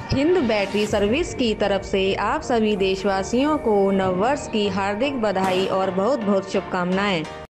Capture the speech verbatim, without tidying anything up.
Hind battery service की तरफ से आप सभी देशवासियों को नववर्ष की हार्दिक बधाई और बहुत बहुत शुभकामनाएं।